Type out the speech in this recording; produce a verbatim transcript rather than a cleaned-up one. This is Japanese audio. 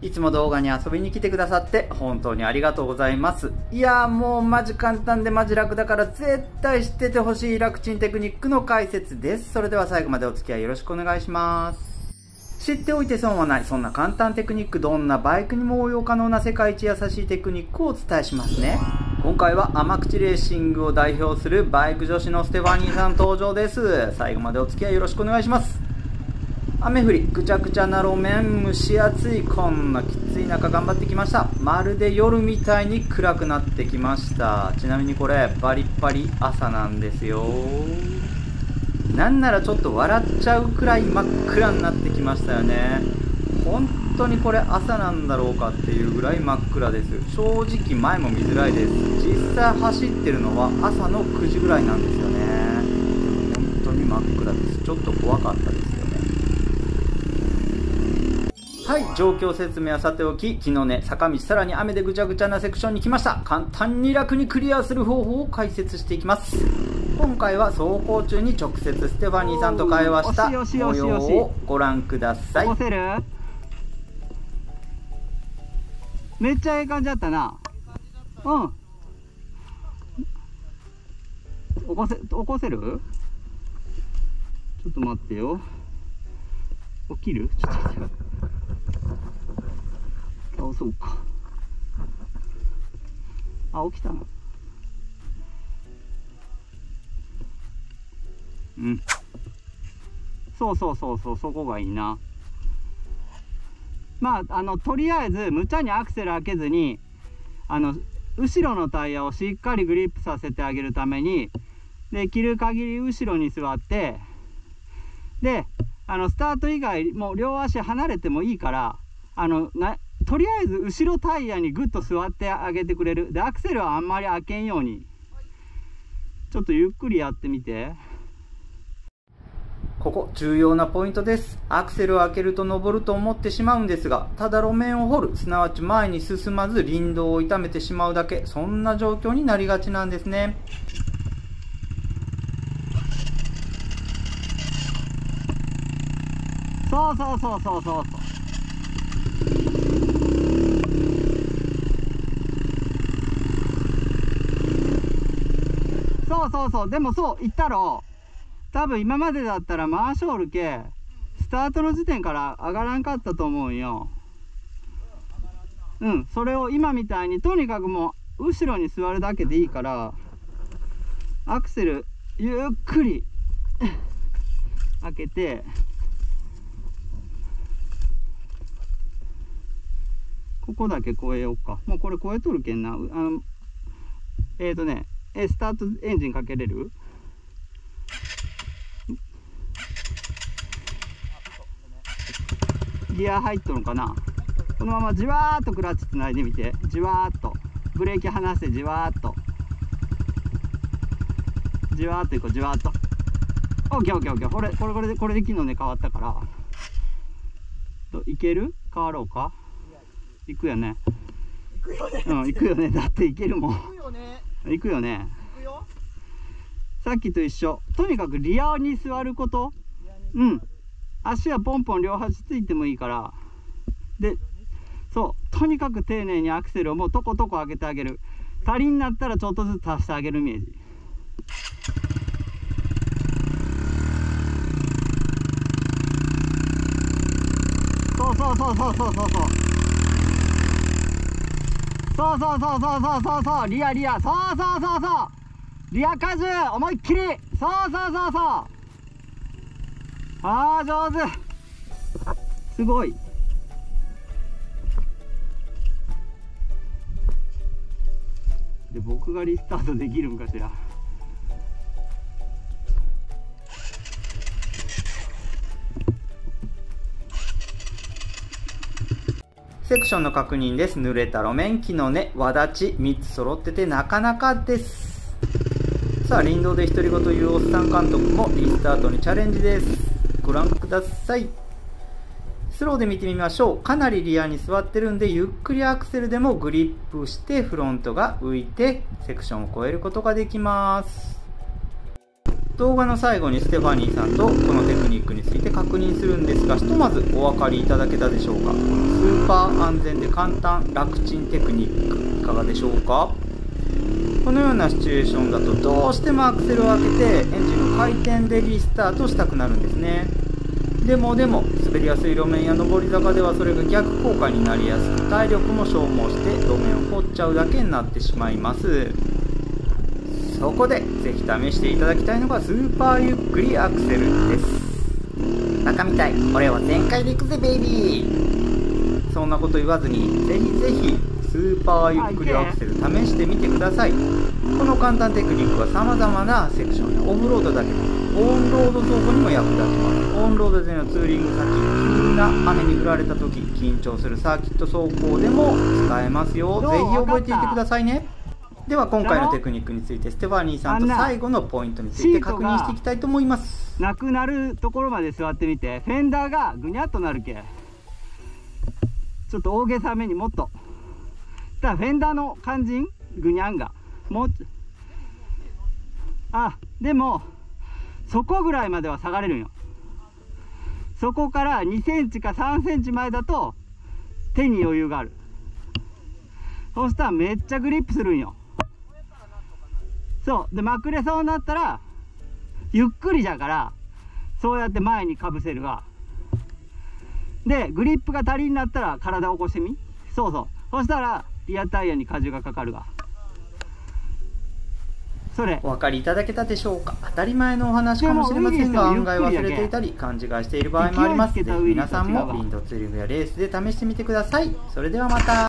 いつも動画に遊びに来てくださって本当にありがとうございます。いやーもうマジ簡単でマジ楽だから絶対知っててほしい楽ちんテクニックの解説です。それでは最後までお付き合いよろしくお願いします。知っておいて損はない、そんな簡単テクニック、どんなバイクにも応用可能な世界一優しいテクニックをお伝えしますね。今回は甘口レーシングを代表するバイク女子のステファニーさん登場です。最後までお付き合いよろしくお願いします。雨降りぐちゃぐちゃな路面、蒸し暑い、こんなきつい中頑張ってきました。まるで夜みたいに暗くなってきました。ちなみにこれバリッバリ朝なんですよ。なんならちょっと笑っちゃうくらい真っ暗になってきましたよね。本当にこれ朝なんだろうかっていうぐらい真っ暗です。正直前も見づらいです。実際走ってるのは朝のくじぐらいなんですよね。本当に真っ暗です。ちょっと怖かったですよね。はい、状況説明はさておき、昨日ね、坂道さらに雨でぐちゃぐちゃなセクションに来ました。簡単に楽にクリアする方法を解説していきます。今回は走行中に直接ステファニーさんと会話した模様をご覧ください。 起こせる？めっちゃええ感じだったな。うん。起こせ、起こせる？ちょっと待ってよ。起きる？ちょっと待ってよ。あ、そうか。あ、起きたな。うん。そうそうそうそう、そこがいいな。まあ、あの、とりあえず、無茶にアクセル開けずに、あの、後ろのタイヤをしっかりグリップさせてあげるために、できる限り後ろに座って、で、あの、スタート以外、もう両足離れてもいいから、あの、な、とりあえず後ろタイヤにグッと座ってあげてくれる。で、アクセルはあんまり開けんように。ちょっとゆっくりやってみて。 ここ重要なポイントです。アクセルを開けると登ると思ってしまうんですが、ただ路面を掘る、すなわち前に進まず林道を傷めてしまうだけ、そんな状況になりがちなんですね。 そうそうそうそうそうそう。そうそうそう。でもそう言ったろ。多分今までだったらマーショール系スタートの時点から上がらんかったと思うんよ。うん、それを今みたいにとにかくもう後ろに座るだけでいいからアクセルゆっくり開けて、ここだけ越えようか。もうこれ越えとるけんな。あのえーとねえスタートエンジンかけれる？ギア入っとるのかな。このままじわーっとクラッチつないでみて。じわーっとブレーキ離してじわーっとじわーっといこう。じわーっとオッケーオッケーオッケー。これこれこれでこれで昨日ね変わったからといける？変わろうか。行くよね。 行くよね。 うん、行くよね。だって行けるもん。 行くよね。 行くよね。 行くよ。 さっきと一緒。とにかくリアに座ること。うん。足はポンポン両端ついてもいいから。で、そう。とにかく丁寧にアクセルをもうとことこ上げてあげる。足りになったらちょっとずつ足してあげるイメージ。そうそうそうそうそうそうそう。そうそうそうそうそうそうそう。リアリア。そうそうそうそう。リア荷重思いっきり。そうそうそうそう。ああ上手。すごい。で僕がリスタートできるんかしら。 セクションの確認です。濡れた路面、木の根、輪立ち、みっつ揃っててなかなかです。さあ、林道で独り言言うおっさん監督もリスタートにチャレンジです。ご覧ください。スローで見てみましょう。かなりリアに座ってるんで、ゆっくりアクセルでもグリップしてフロントが浮いてセクションを越えることができます。 動画の最後にステファニーさんとこのテクニックについて確認するんですが、ひとまずお分かりいただけたでしょうか。このスーパー安全で簡単楽ちんテクニックいかがでしょうか。このようなシチュエーションだとどうしてもアクセルを開けてエンジンの回転でリスタートしたくなるんですね。でもでも滑りやすい路面や上り坂ではそれが逆効果になりやすく、体力も消耗して路面を掘っちゃうだけになってしまいます。そこでぜひ試していただきたいのがスーパーゆっくりアクセルです。バカみたい、俺は全開でいくぜベイビー。そんなこと言わずにぜひぜひスーパーゆっくりアクセル試してみてください。この簡単テクニックは様々なセクションやオフロードだけでオンロード走行にも役立ちます。オンロードでのツーリング先、急な雨に降られた時、緊張するサーキット走行でも使えますよ。ぜひ覚えていてくださいね。では今回のテクニックについてステファニーさんと最後のポイントについて確認していきたいと思います。 なくなるところまで座ってみて、フェンダーがぐにゃっとなるけ、ちょっと大げさめにもっとただフェンダーの肝心ぐにゃんがもうあでもそこぐらいまでは下がれるんよ。そこからにセンチかさんセンチ前だと手に余裕がある。そしたらめっちゃグリップするんよ。そうでまくれそうになったらゆっくりだからそうやって前にかぶせるわ。でグリップが足りんなったら体を起こしてみ。そうそう、そしたらリアタイヤに荷重がかかるわ。それお分かりいただけたでしょうか。当たり前のお話かもしれませんが、案外忘れていたり勘違いしている場合もあります。ぜひ皆さんもウィンドツーリングやレースで試してみてください。それではまた。